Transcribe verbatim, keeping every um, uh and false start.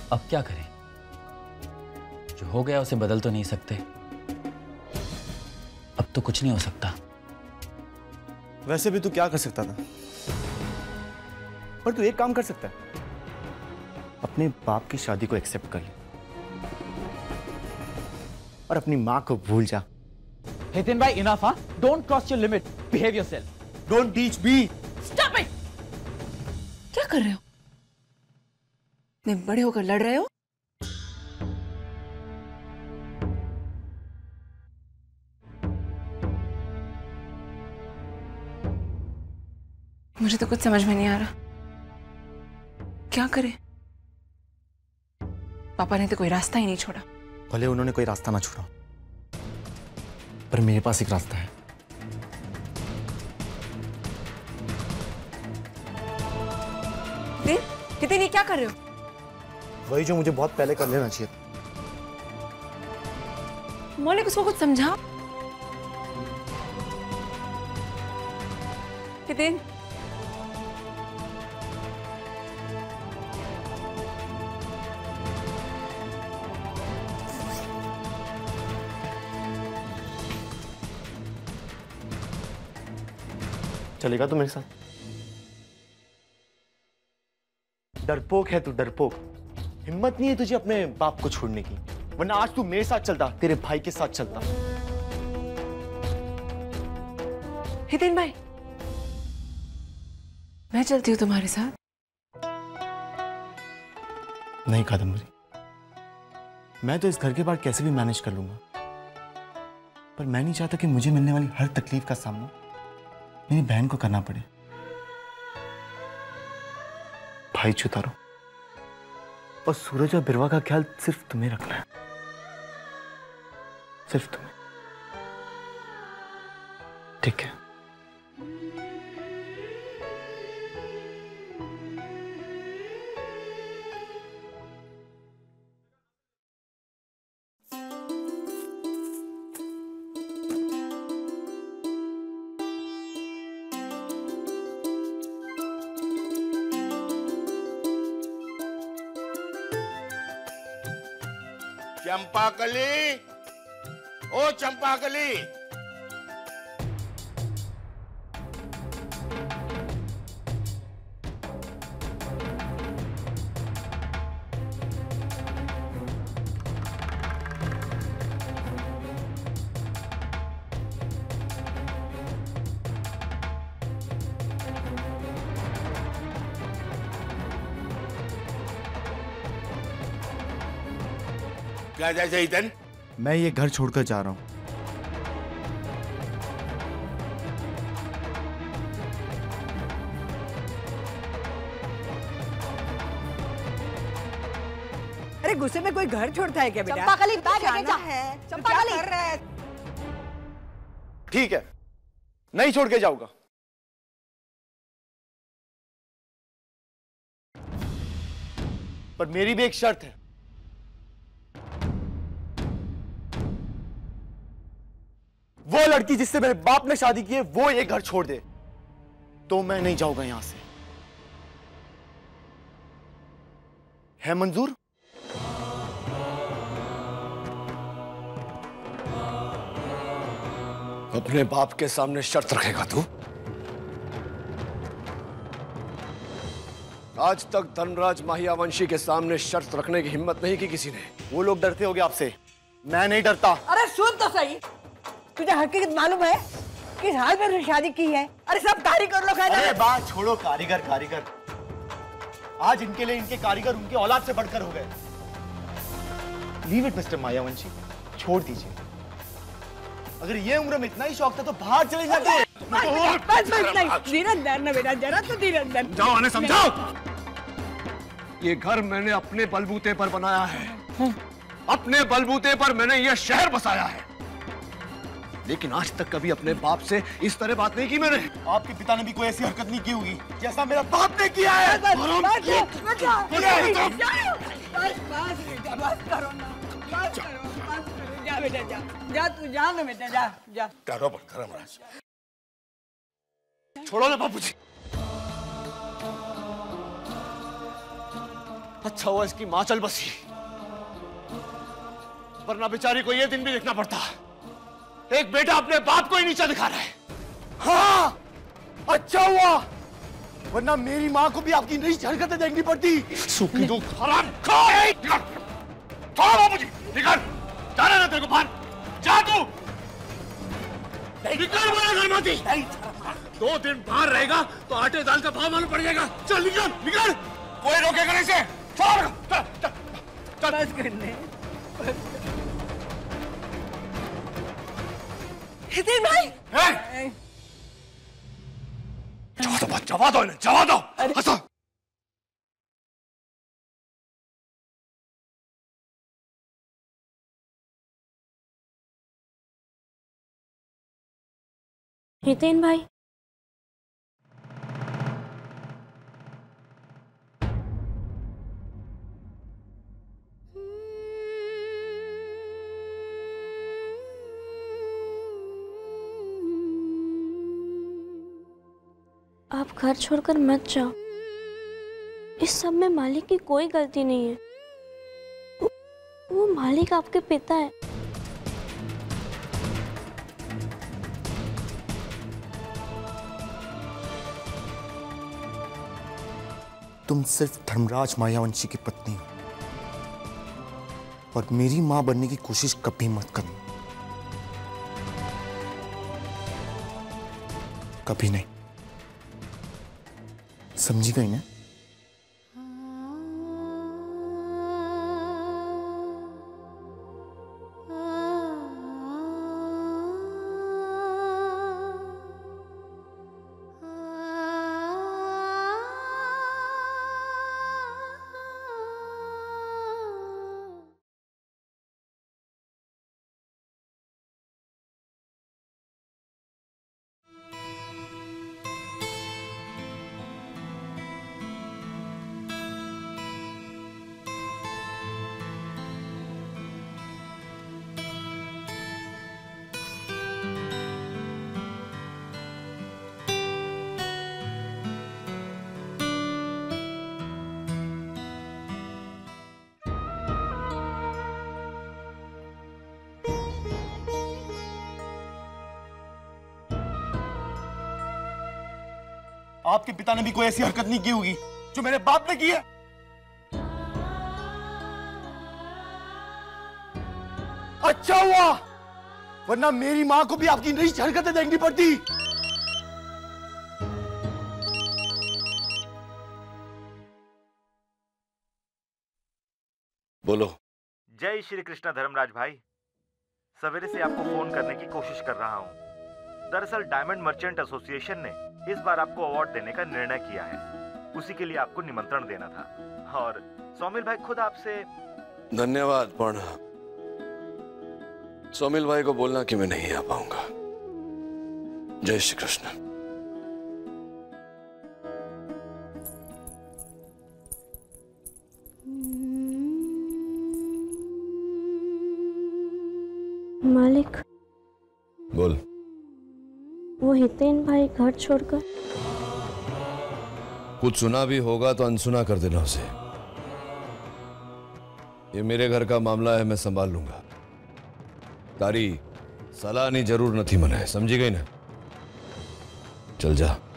अब क्या करें? जो हो गया उसे बदल तो नहीं सकते। अब तो कुछ नहीं हो सकता। वैसे भी तू क्या कर सकता था? पर तू एक काम कर सकता है, अपने बाप की शादी को एक्सेप्ट कर ले और अपनी मां को भूल जा। हितेन भाई, इनफ, हाँ? Don't cross your limit, behave yourself. Don't teach me. Stop it. क्या कर रहे हो? इतने बड़े होकर लड़ रहे हो? मुझे तो कुछ समझ में नहीं आ रहा, क्या करें? पापा ने तो कोई रास्ता ही नहीं छोड़ा। भले उन्होंने कोई रास्ता ना छोड़ा, पर मेरे पास एक रास्ता है। हितेन, ये क्या कर रहे हो? वही जो मुझे बहुत पहले कर लेना चाहिए। मौलिक, उसको कुछ समझा। हितेन, चलेगा तू मेरे साथ? डरपोक है तू, डरपोक। हिम्मत नहीं है तुझे अपने बाप को छोड़ने की, वरना आज तू मेरे साथ चलता, तेरे भाई के साथ चलता। हितेन भाई, मैं चलती हूँ तुम्हारे साथ। नहीं कादम्बरी, मैं तो इस घर के बाहर कैसे भी मैनेज कर लूंगा, पर मैं नहीं चाहता कि मुझे मिलने वाली हर तकलीफ का सामना मेरी बहन को करना पड़े। भाई चुतारो और सूरज और बिरवा का ख्याल सिर्फ तुम्हें रखना है, सिर्फ तुम्हें। ठीक है? चंपाकली, ओ चंपाकली, क्या जैसे हितेन? मैं ये घर छोड़कर जा रहा हूं। अरे गुस्से में कोई घर छोड़ता है क्या बेटा? चंपाकली, बैग लेके जा। है। चंपाकली, क्या कर रहा है? ठीक है, नहीं छोड़ के जाऊंगा। पर मेरी भी एक शर्त है। वो लड़की जिससे मेरे बाप ने शादी की है, वो ये घर छोड़ दे तो मैं नहीं जाऊंगा यहां से। है मंजूर? अपने बाप के सामने शर्त रखेगा तू? आज तक धनराज माहियावंशी के सामने शर्त रखने की हिम्मत नहीं की किसी ने। वो लोग डरते होंगे आपसे, मैं नहीं डरता। अरे सुन तो सही, तुझे हकीकत मालूम है किस हाल में उसने शादी की है? अरे सब कारीगर लोग हैं। अरे बात छोड़ो, कारीगर कारीगर, आज इनके लिए इनके कारीगर उनके औलाद से बढ़कर हो गए। लीव इट मिस्टर मायावंशी, छोड़ दीजिए। अगर ये उम्र में इतना ही शौक था तो बाहर चले जाते। बस बस नहीं, धीरज धरना बेटा, जरा तो धीरज धर। जाओ, उन्हें समझाओ। ये घर मैंने अपने बलबूते पर बनाया है, अपने बलबूते पर मैंने ये शहर बसाया है, लेकिन आज तक कभी अपने बाप से इस तरह बात नहीं की मैंने। आपके पिता ने भी कोई ऐसी हरकत नहीं की होगी जैसा मेरा बाप ने किया है। बस करो ना, बस करो, बस करो। जा बेटा जा, जा तू जा ना बेटा, जा जा। करो पर धर्मराज, छोड़ो ना बापूजी। अच्छा हुआ इसकी मां चल बसी, वरना बेचारी को यह दिन भी देखना पड़ता। एक बेटा अपने बाप को ही नीचा दिखा रहा है। हाँ, अच्छा हुआ, वरना मेरी माँ को भी आपकी नई हरकतें देखनी पड़ती। सूखी दो हराम खोर! छोड़ो मुझे, निकल! जाना ना तेरे को बाहर, जा तू! निकल मेरे घर मत! दो दिन बाहर रहेगा तो आटे दाल का भाव मालूम पड़ जाएगा। चल निकल, निकल! कोई रोकेगा नहीं इसे। चल, चल, चल, चल। बस करने। हितेन भाई! जवा दो बात, जवा दो इन्हें, जवा दो! हंसो! हितेन भाई, आप घर छोड़कर मत जाओ। इस सब में मालिक की कोई गलती नहीं है। वो, वो मालिक आपके पिता है। तुम सिर्फ धर्मराज मायावंशी की पत्नी हो और मेरी मां बनने की कोशिश कभी मत करना, कभी नहीं। समझी गई ना? आपके पिता ने भी कोई ऐसी हरकत नहीं की होगी जो मेरे बाप ने की है। अच्छा हुआ, वरना मेरी मां को भी आपकी नई हरकतें देखनी पड़ती। बोलो। जय श्री कृष्णा धर्मराज भाई, सवेरे से आपको फोन करने की कोशिश कर रहा हूँ। दरअसल डायमंड मर्चेंट एसोसिएशन ने इस बार आपको अवार्ड देने का निर्णय किया है, उसी के लिए आपको निमंत्रण देना था और सोमिल भाई खुद आपसे। धन्यवाद, पण सोमिल भाई को बोलना कि मैं नहीं आ पाऊंगा। जय श्री कृष्ण। मालिक। बोल। वो हितेन भाई घर छोड़कर। कुछ सुना भी होगा तो अनसुना कर देना उसे। ये मेरे घर का मामला है, मैं संभाल लूंगा। तारी सलाह नहीं जरूर नहीं मनाए, समझी गई ना? चल जा।